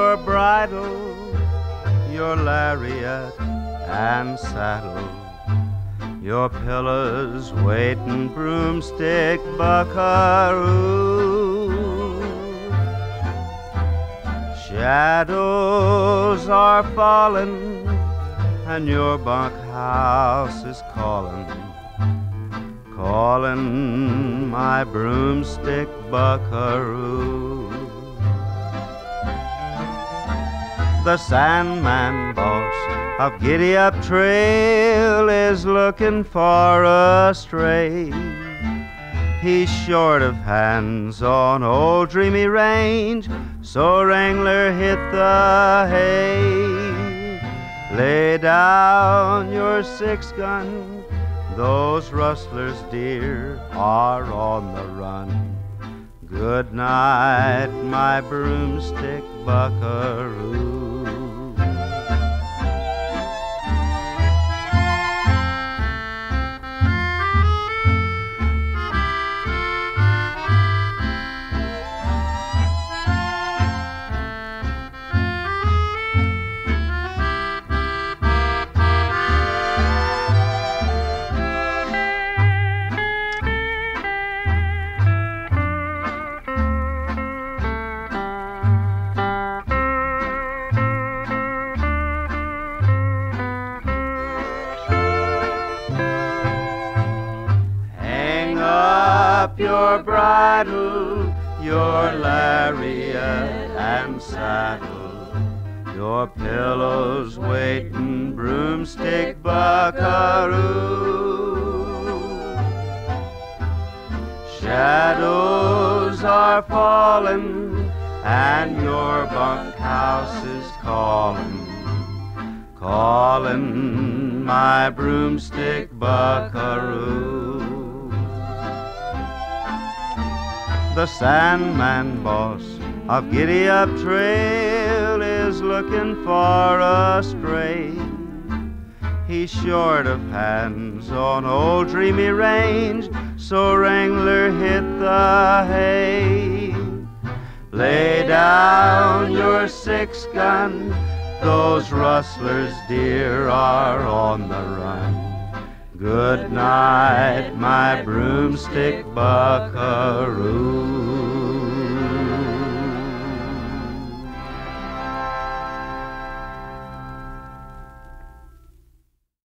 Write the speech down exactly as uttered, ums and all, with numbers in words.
your bridle, your lariat and saddle, your pillows, waiting, broomstick, buckaroo. Shadows are falling, and your bunkhouse is calling, calling my broomstick, buckaroo. The Sandman boss of Giddy-Up Trail is looking for a stray. He's short of hands on Old Dreamy Range, so Wrangler, hit the hay. Lay down your six-gun, those rustlers dear are on the run. Good night, my broomstick, buckaroo. Your bridle, your lariat and saddle, your pillows, waiting, broomstick, buckaroo. Shadows are falling, and your bunkhouse is calling, calling my broomstick, buckaroo. The Sandman boss of Giddy-Up Trail is looking for a stray. He's short of hands on Old Dreamy Range, so Wrangler, hit the hay. Lay down your six-gun, those rustlers dear are on the run. Good night, my broomstick, buckaroo.